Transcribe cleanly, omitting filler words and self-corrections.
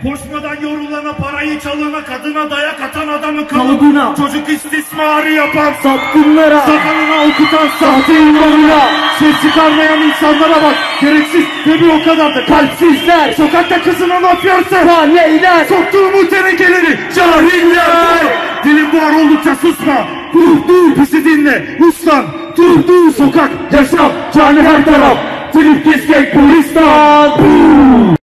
Koşmadan yorulana, parayı çalana, kadına dayak atan adamı kalıbına, çocuk istismarı yapan sapkınlara, sakalına okutan sahte imamına, ses çıkarmayan insanlara bak. Gereksiz ve bir o kadar da kalpsizler, sokakta kızına ne yapıyorsa haneyler, soktuğumu tenekeleri cahiller. Dilin buhar oldukça susma. Dur bizi dinle. Uslan dur sokak yaşam, cani her taraf. Trip kesmek polistan.